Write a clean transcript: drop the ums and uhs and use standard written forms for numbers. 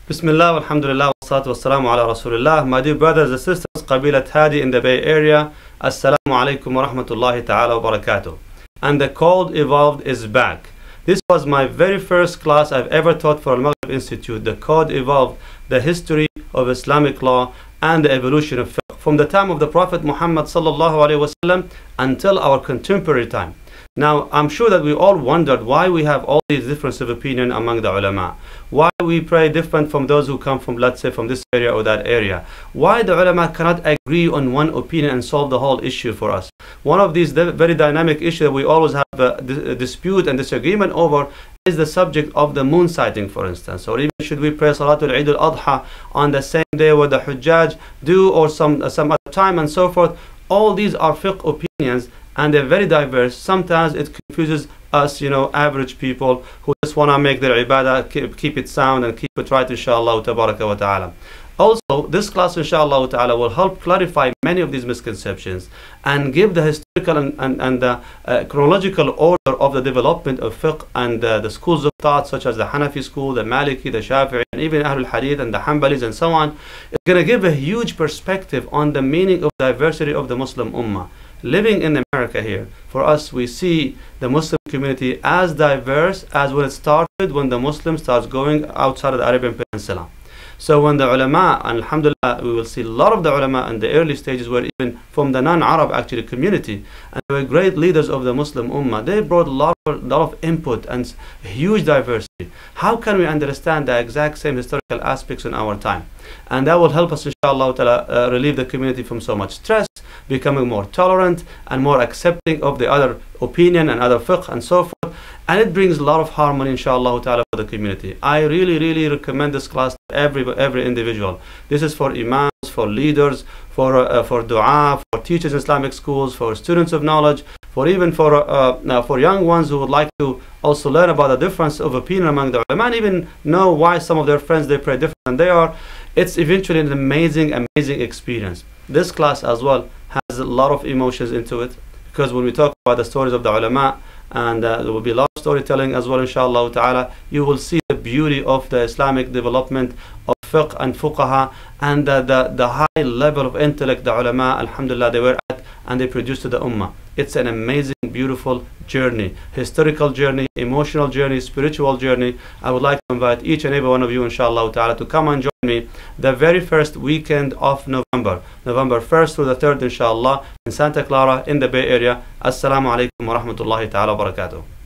Bismillah, alhamdulillah, wa salatu wa salamu ala rasulillah. My dear brothers and sisters, Qabilat Haadi in the Bay Area, Assalamu alaikum wa rahmatullahi ta'ala wa barakatuh. And the Code Evolved is back. This was my very first class I've ever taught for Al-Maghrib Institute. The Code Evolved, the history of Islamic law and the evolution of fiqh from the time of the Prophet Muhammad sallallahu alaihi wasallam until our contemporary time. Now, I'm sure that we all wondered why we have all these differences of opinion among the ulama. Why we pray different from those who come from, let's say, from this area or that area. Why the ulama cannot agree on one opinion and solve the whole issue for us. One of these very dynamic issues that we always have a dispute and disagreement over is the subject of the moon sighting, for instance. Or even should we pray Salatul Eid al-Adha on the same day where the Hujjaj do, or some other time, and so forth. All these are fiqh opinions, and they're very diverse. Sometimes it confuses us, average people who just want to make their ibadah, keep it sound and keep it right, inshallah tabaraka wa ta'ala. Also, this class, inshallah ta'ala, will help clarify many of these misconceptions and give the historical and the chronological order of the development of fiqh and the schools of thought, such as the Hanafi school, the Maliki, the Shafi'i, and even Ahlul Hadith and the Hanbalis and so on. It's going to give a huge perspective on the meaning of diversity of the Muslim Ummah. Living in America here, for us, we see the Muslim community as diverse as when it started, when the Muslims starts going outside of the Arabian Peninsula. So when the ulama, and alhamdulillah, we will see a lot of the ulama in the early stages were even from the non-Arab actually community, and they were great leaders of the Muslim Ummah. They brought a lot of input and huge diversity. How can we understand the exact same historical aspects in our time? And that will help us, inshallah ta'ala, relieve the community from so much stress, becoming more tolerant and more accepting of the other opinion and other fiqh and so forth. And it brings a lot of harmony, inshallah ta'ala, for the community. I really recommend this class to every individual. This is for imams, for leaders, for dua, for teachers in Islamic schools, for students of knowledge, for even for young ones who would like to also learn about the difference of opinion among the ulama and even know why some of their friends they pray different than they are. It's eventually an amazing experience. This class as well has a lot of emotions into it, because when we talk about the stories of the ulama, and there will be a lot of storytelling as well, inshallah ta'ala, you will see the beauty of the Islamic development of fiqh and fuqaha, and the high level of intellect the ulama, alhamdulillah, they were at, and they produced to the ummah. It's an amazing, beautiful journey, historical journey, emotional journey, spiritual journey. I would like to invite each and every one of you, inshallah ta'ala, to come and join me the very first weekend of November 1st through the 3rd, inshallah, in Santa Clara in the Bay Area. Assalamu alaikum wa rahmatullahi ta'ala wa barakatuh.